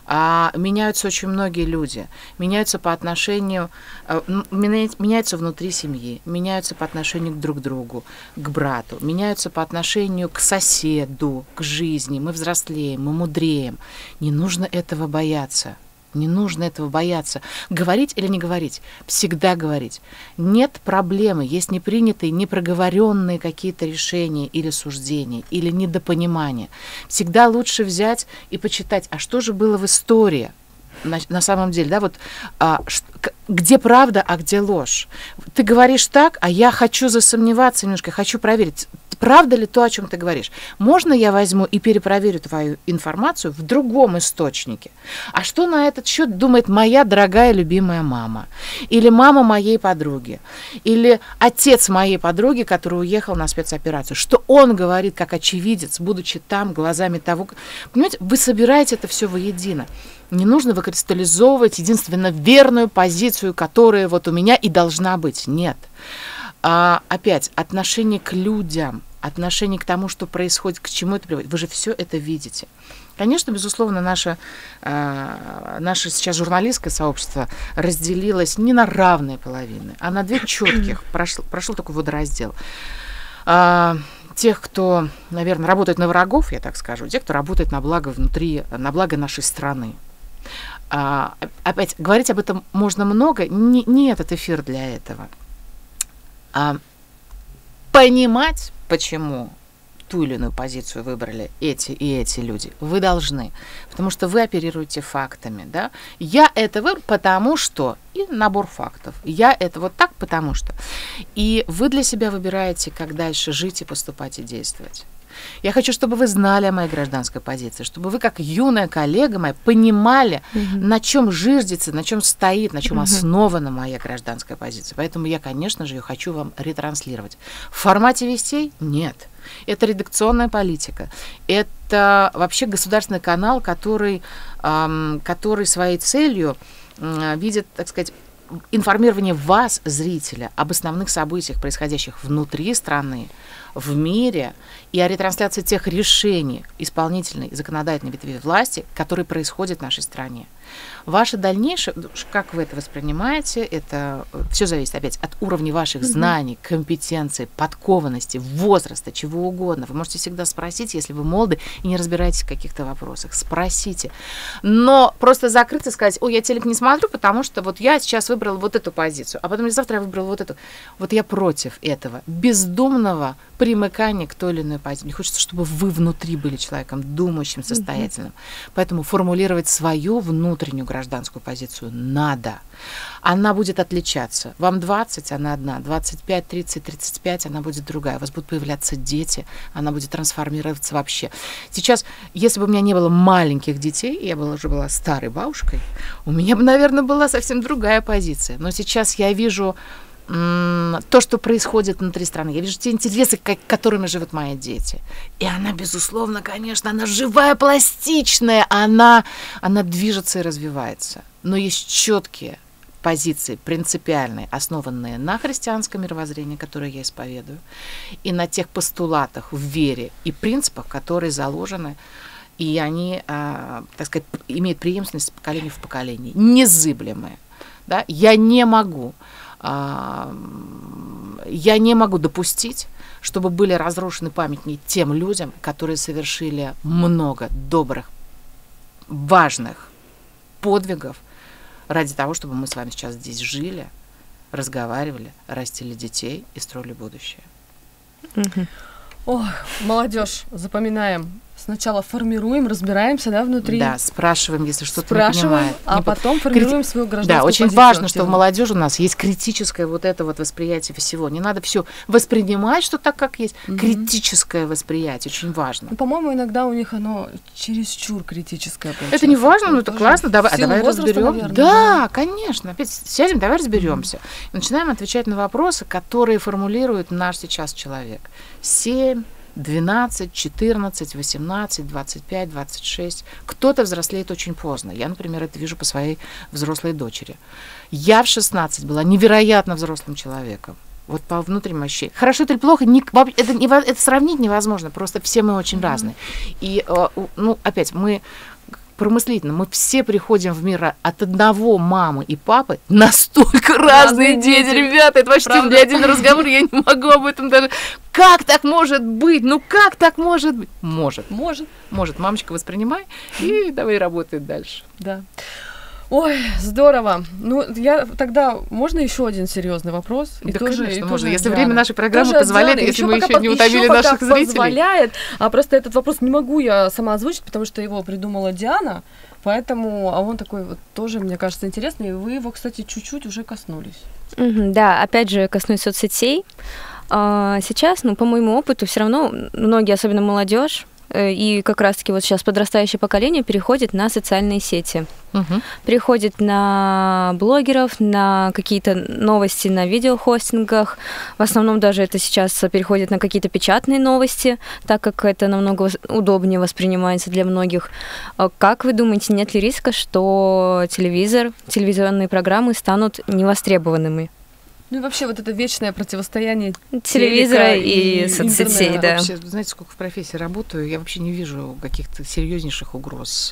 S2: А, меняются очень многие люди. Меняются по отношению, а, меняются внутри семьи, меняются по отношению друг к другу, к брату, меняются по отношению к соседу, к жизни. Мы взрослеем, мы мудреем. Не нужно этого бояться. Не нужно этого бояться. Говорить или не говорить? Всегда говорить. Нет проблемы, есть непринятые, непроговоренные какие-то решения или суждения, или недопонимания. Всегда лучше взять и почитать, а что же было в истории на, на самом деле, да, вот а, ш, где правда, а где ложь. Ты говоришь так, а я хочу засомневаться немножко, хочу проверить, правда ли то, о чем ты говоришь. Можно я возьму и перепроверю твою информацию в другом источнике? А что на этот счет думает моя дорогая любимая мама? Или мама моей подруги? Или отец моей подруги, который уехал на спецоперацию? Что он говорит как очевидец, будучи там, глазами того... Понимаете, вы собираете это все воедино. Не нужно выкристаллизовывать единственно верную позицию, которая вот у меня и должна быть. Нет. А, опять, отношение к людям, отношение к тому, что происходит, к чему это приводит. Вы же все это видите. Конечно, безусловно, наше, э, наше сейчас журналистское сообщество разделилось не на равные половины, а на две четких. Прошел, прошел такой водораздел. А, тех, кто, наверное, работает на врагов, я так скажу, тех, кто работает на благо внутри, на благо нашей страны. А, опять, говорить об этом можно много, не, не этот эфир для этого. А, понимать, почему ту или иную позицию выбрали эти и эти люди, вы должны, потому что вы оперируете фактами, да. Я это выбрал, потому что, и набор фактов. Я это вот так, потому что. И вы для себя выбираете, как дальше жить и поступать и действовать. Я хочу, чтобы вы знали о моей гражданской позиции, чтобы вы, как юная коллега моя, понимали, mm-hmm. на чем жиждется, на чем стоит, на чем mm-hmm. основана моя гражданская позиция. Поэтому я, конечно же, ее хочу вам ретранслировать. В формате вестей? Нет. Это редакционная политика. Это вообще государственный канал, который, эм, который своей целью э, видит, так сказать, информирование вас, зрителя, об основных событиях, происходящих внутри страны, в мире, и о ретрансляции тех решений исполнительной и законодательной ветви власти, которые происходят в нашей стране. Ваше дальнейшее, как вы это воспринимаете, это все зависит опять от уровня ваших mm-hmm. знаний, компетенций, подкованности, возраста, чего угодно. Вы можете всегда спросить, если вы молоды и не разбираетесь в каких-то вопросах. Спросите. Но просто закрыться и сказать: ой, я телек не смотрю, потому что вот я сейчас выбрала вот эту позицию, а потом завтра я выбрала вот эту. Вот я против этого бездумного примыкания к той или иной позиции. Мне хочется, чтобы вы внутри были человеком думающим, состоятельным. Mm-hmm. Поэтому формулировать свою внутреннюю гражданскую позицию надо. Она будет отличаться. Вам двадцать, она одна, двадцать пять, тридцать, тридцать пять, она будет другая. У вас будут появляться дети, она будет трансформироваться вообще. Сейчас, если бы у меня не было маленьких детей, я бы уже была старой бабушкой, у меня бы, наверное, была совсем другая позиция. Но сейчас я вижу то, что происходит внутри страны. Я вижу те интересы, которыми живут мои дети. И она, безусловно, конечно, она живая, пластичная, она, она движется и развивается. Но есть четкие позиции, принципиальные, основанные на христианском мировоззрении, которое я исповедую, и на тех постулатах в вере и принципах, которые заложены, и они, а, так сказать, имеют преемственность поколения в поколение, незыблемые. Да? Я не могу Я не могу допустить, чтобы были разрушены памятники тем людям, которые совершили много добрых, важных подвигов ради того, чтобы мы с вами сейчас здесь жили, разговаривали, растили детей и строили будущее.
S1: Mm-hmm. Ох, молодежь, запоминаем. Сначала формируем, разбираемся, да, внутри.
S2: Да, спрашиваем, если что-то
S1: спрашиваем,
S2: не понимаем.
S1: а
S2: не
S1: потом формируем Крити... свою гражданскую
S2: Да, очень
S1: позицию.
S2: важно, что в молодежи у нас есть критическое вот это вот восприятие всего. Не надо все воспринимать, что так, как есть. Mm-hmm. Критическое восприятие, очень важно.
S1: Ну, по-моему, иногда у них оно чересчур критическое получается.
S2: Это не важно, но это классно. Давай, давай разберем.
S1: Наверное,
S2: да, да, конечно. Опять сядем, давай разберемся. Mm-hmm. Начинаем отвечать на вопросы, которые формулирует наш сейчас человек. Семь, двенадцать, четырнадцать, восемнадцать, двадцать пять, двадцать шесть. Кто-то взрослеет очень поздно. Я, например, это вижу по своей взрослой дочери. Я в шестнадцать была невероятно взрослым человеком. Вот по внутренним ощущениям. Хорошо это или плохо, не, это, не, это сравнить невозможно. Просто все мы очень mm-hmm. разные. И, ну, опять, мы промыслительно. Мы все приходим в мир от одного мамы и папы. Настолько разные, разные дети, дети, ребята. Это вообще ни один разговор, я не могу об этом даже... Как так может быть? Ну как так может быть? Может.
S1: Может.
S2: Может. Мамочка, воспринимай и давай работать дальше.
S1: Да. Ой, здорово. Ну, я тогда можно еще один серьезный вопрос?
S2: И
S1: да,
S2: тоже, конечно,
S1: и
S2: можно.
S1: Тоже
S2: если
S1: Диана.
S2: время нашей программы
S1: тоже
S2: позволяет,
S1: Диана.
S2: если
S1: еще
S2: мы еще
S1: по-
S2: не утомили
S1: еще
S2: наших
S1: пока
S2: зрителей.
S1: Позволяет, а просто этот вопрос не могу я сама озвучить, потому что его придумала Диана, поэтому, а он такой вот тоже, мне кажется, интересный, и вы его, кстати, чуть-чуть уже коснулись.
S3: Mm-hmm, да, опять же, коснусь соцсетей. А, сейчас, ну, по моему опыту, все равно многие, особенно молодежь, и как раз-таки вот сейчас подрастающее поколение переходит на социальные сети.
S2: Угу.
S3: Переходит на блогеров, на какие-то новости на видеохостингах. В основном даже это сейчас переходит на какие-то печатные новости, так как это намного удобнее воспринимается для многих. Как вы думаете, нет ли риска, что телевизор, телевизионные программы станут невостребованными?
S1: Ну и вообще вот это вечное противостояние
S3: телевизора и, и соцсетей,
S2: интернета.
S3: да.
S2: Вообще, знаете, сколько в профессии работаю, я вообще не вижу каких-то серьезнейших угроз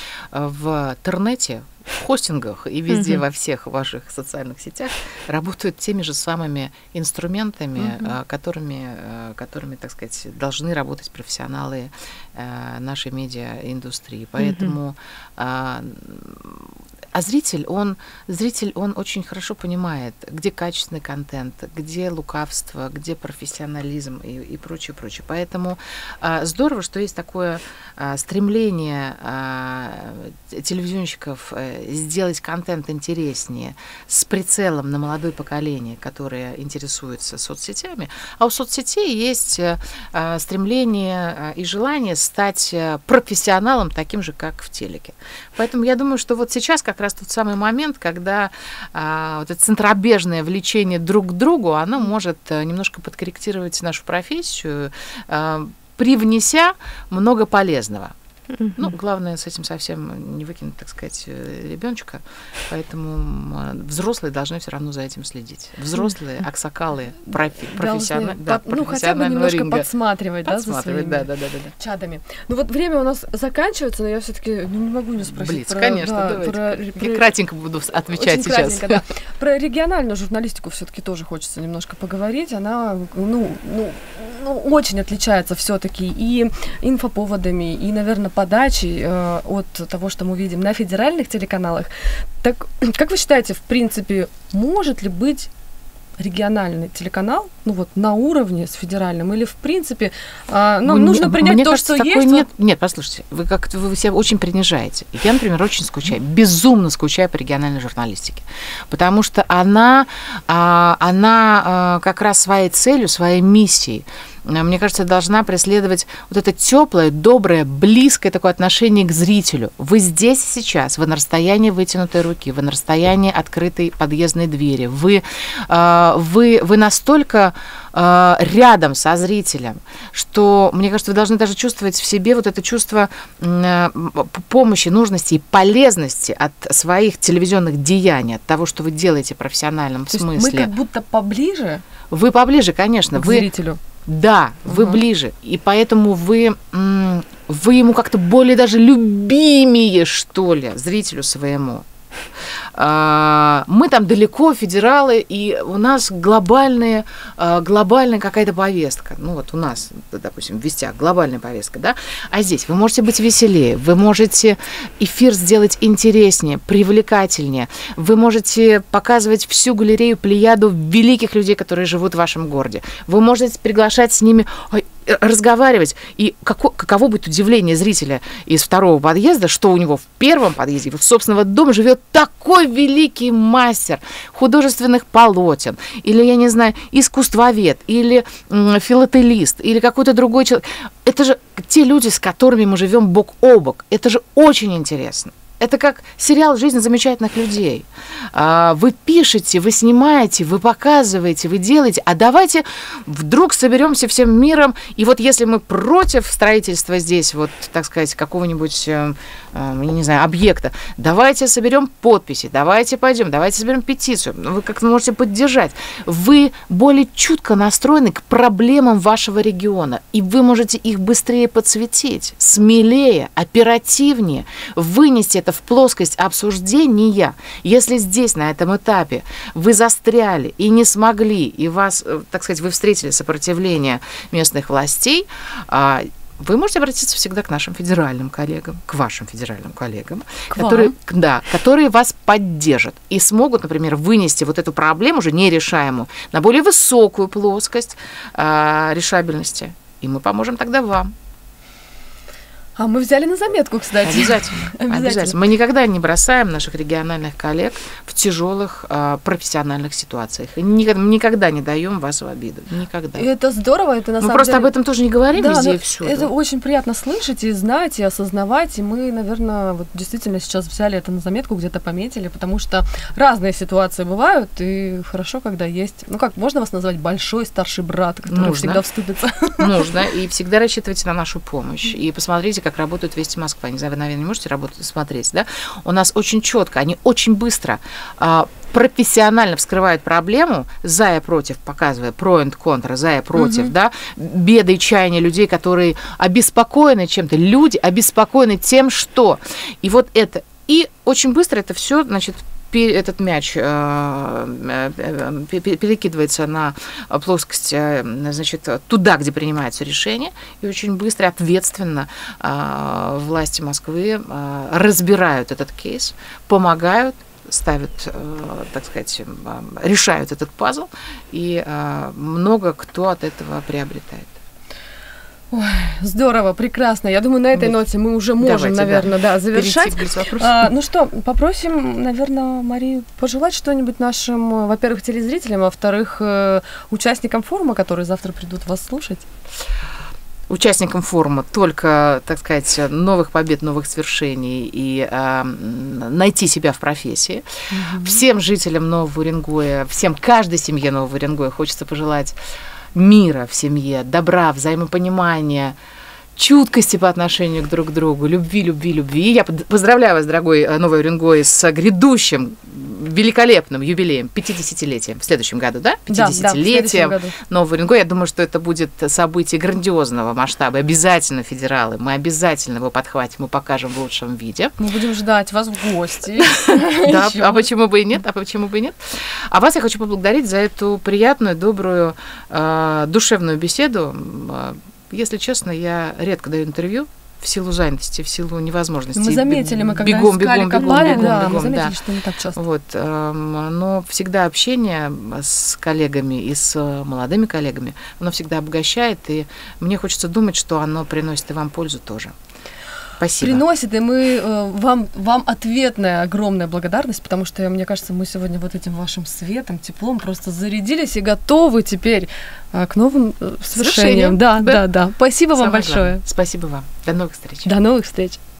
S2: в интернете, в хостингах и везде, uh-huh. во всех ваших социальных сетях работают теми же самыми инструментами, uh-huh. которыми, которыми, так сказать, должны работать профессионалы нашей медиаиндустрии. Поэтому uh-huh. А зритель, он, зритель, он очень хорошо понимает, где качественный контент, где лукавство, где профессионализм и, и прочее, прочее. Поэтому а, здорово, что есть такое а, стремление а, телевизионщиков а, сделать контент интереснее с прицелом на молодое поколение, которое интересуется соцсетями. А у соцсетей есть а, стремление а, и желание стать а, профессионалом таким же, как в телеке. Поэтому я думаю, что вот сейчас как раз тот самый момент, когда а, вот это центробежное влечение друг к другу, оно может а, немножко подкорректировать нашу профессию, а, привнеся много полезного. Mm-hmm. Ну, главное с этим совсем не выкинуть, так сказать, ребеночка, поэтому взрослые должны все равно за этим следить. Взрослые, аксакалы, профи, профессиональные, да,
S1: под, ну, хотя бы немножко
S2: ринга.
S1: подсматривать,
S2: подсматривать,
S1: да, за
S2: своими
S1: да,
S2: да, да, да.
S1: чадами. Ну вот время у нас заканчивается, но я все-таки ну, не могу не спросить.
S2: Блиц,
S1: про,
S2: конечно,
S1: да,
S2: давайте.
S1: Про,
S2: я
S1: про...
S2: кратенько буду отвечать
S1: Очень
S2: сейчас.
S1: Да. Про региональную журналистику все-таки тоже хочется немножко поговорить. Она, ну, ну, ну очень отличается все-таки и инфоповодами, и, наверное, подачей э, от того, что мы видим на федеральных телеканалах. Так, как вы считаете, в принципе, может ли быть региональный телеканал, ну вот на уровне с федеральным, или в принципе, а, ну,
S2: ну,
S1: нужно принять
S2: мне
S1: то,
S2: кажется,
S1: что
S2: такое
S1: есть?
S2: Нет, нет, послушайте, вы как-то вы себя очень принижаете. Я, например, очень скучаю, безумно скучаю по региональной журналистике, потому что она, она как раз своей целью, своей миссией, мне кажется, должна преследовать вот это теплое, доброе, близкое такое отношение к зрителю. Вы здесь и сейчас, вы на расстоянии вытянутой руки, вы на расстоянии открытой подъездной двери, вы, вы, вы настолько рядом со зрителем, что, мне кажется, вы должны даже чувствовать в себе вот это чувство помощи, нужности и полезности от своих телевизионных деяний, от того, что вы делаете в профессиональном
S1: То
S2: смысле.
S1: Есть мы как будто поближе?
S2: Вы поближе, конечно.
S1: К
S2: вы,
S1: зрителю.
S2: Да, вы uh-huh. ближе, и поэтому вы, вы ему как-то более даже любимее, что ли, зрителю своему. Мы там далеко, федералы, и у нас глобальная, глобальная какая-то повестка. Ну вот у нас, допустим, в вестях глобальная повестка, да? А здесь вы можете быть веселее, вы можете эфир сделать интереснее, привлекательнее, вы можете показывать всю галерею, плеяду великих людей, которые живут в вашем городе. Вы можете приглашать с ними, разговаривать. И како, каково будет удивление зрителя из второго подъезда, что у него в первом подъезде, в собственного дома живет такой великий мастер художественных полотен, или, я не знаю, искусствовед, или м, филателист, или какой-то другой человек. Это же те люди, с которыми мы живем бок о бок. Это же очень интересно. это как сериал «Жизнь замечательных людей». Вы пишете, вы снимаете, вы показываете, вы делаете, а давайте вдруг соберемся всем миром, и вот если мы против строительства здесь, вот, так сказать, какого-нибудь, не знаю, объекта, давайте соберем подписи, давайте пойдем, давайте соберем петицию, вы как-то можете поддержать. Вы более чутко настроены к проблемам вашего региона, и вы можете их быстрее подсветить, смелее, оперативнее, вынести это в плоскость обсуждения. Если здесь, на этом этапе, вы застряли и не смогли, и вас, так сказать, вы встретили сопротивление местных властей, вы можете обратиться всегда к нашим федеральным коллегам, к вашим федеральным коллегам, которые, да, которые вас поддержат и смогут, например, вынести вот эту проблему, уже нерешаемую, на более высокую плоскость э, решабельности. И мы поможем тогда вам.
S1: А мы взяли на заметку, кстати.
S2: Обязательно. Обязательно. Обязательно. Мы никогда не бросаем наших региональных коллег в тяжелых э, профессиональных ситуациях. И никогда, никогда не даем вас в обиду. Никогда.
S1: И это здорово, это на
S2: мы
S1: самом
S2: просто
S1: деле...
S2: об этом тоже не говорим
S1: да,
S2: везде и всюду.
S1: Это очень приятно слышать и знать, и осознавать. И мы, наверное, вот действительно сейчас взяли это на заметку, где-то пометили, потому что разные ситуации бывают, и хорошо, когда есть... Ну как, можно вас назвать большой старший брат, который Нужно. всегда вступится?
S2: Нужно. И всегда рассчитывайте на нашу помощь. И посмотрите, как работают «Вести Москва». Не знаю, вы, наверное, не можете работать, смотреть, да? У нас очень четко, они очень быстро, а, профессионально вскрывают проблему, за и против, показывая про и контра, за и против, угу. да, беды и чаяния людей, которые обеспокоены чем-то, люди обеспокоены тем, что. И вот это. И очень быстро это все, значит, этот мяч перекидывается на плоскость, значит, туда, где принимается решение, и очень быстро, ответственно власти Москвы разбирают этот кейс, помогают, ставят, так сказать, решают этот пазл, и много кто от этого приобретает.
S1: Ой, здорово, прекрасно. Я думаю, на этой ноте мы уже можем, Давайте, наверное, да, да завершать. А, ну что, попросим, наверное, Марию пожелать что-нибудь нашим, во-первых, телезрителям, а во-вторых, участникам форума, которые завтра придут вас слушать.
S2: Участникам форума только, так сказать, новых побед, новых свершений и э, найти себя в профессии. Mm-hmm. Всем жителям Нового Уренгоя, всем, каждой семье Нового Уренгоя хочется пожелать мира в семье, добра, взаимопонимания, чуткости по отношению друг к другу, любви, любви, любви. Я поздравляю вас, дорогой Новый Уренгой, с грядущим великолепным юбилеем, пятидесятилетием в следующем году, да? пятидесятилетием да, да, Нового Уренгоя. Я думаю, что это будет событие грандиозного масштаба. Обязательно федералы. Мы обязательно его подхватим и покажем в лучшем виде.
S1: Мы будем ждать вас в гости.
S2: Да, а почему бы и нет? А почему бы и нет? А вас я хочу поблагодарить за эту приятную, добрую, душевную беседу. Если честно, я редко даю интервью в силу занятости, в силу невозможности.
S1: Мы заметили, мы когда
S2: бегом,
S1: искали
S2: бегом,
S1: компанию,
S2: бегом,
S1: да,
S2: бегом,
S1: мы заметили,
S2: да.
S1: что не так часто.
S2: Вот, но всегда общение с коллегами и с молодыми коллегами, оно всегда обогащает, и мне хочется думать, что оно приносит и вам пользу тоже. Спасибо.
S1: Приносит, и мы э, вам, вам ответная огромная благодарность, потому что, мне кажется, мы сегодня вот этим вашим светом, теплом просто зарядились и готовы теперь э, к новым э, свершениям. Да, да, да, да. Спасибо Самое вам большое.
S2: Главное. Спасибо вам. До новых встреч.
S1: До новых встреч.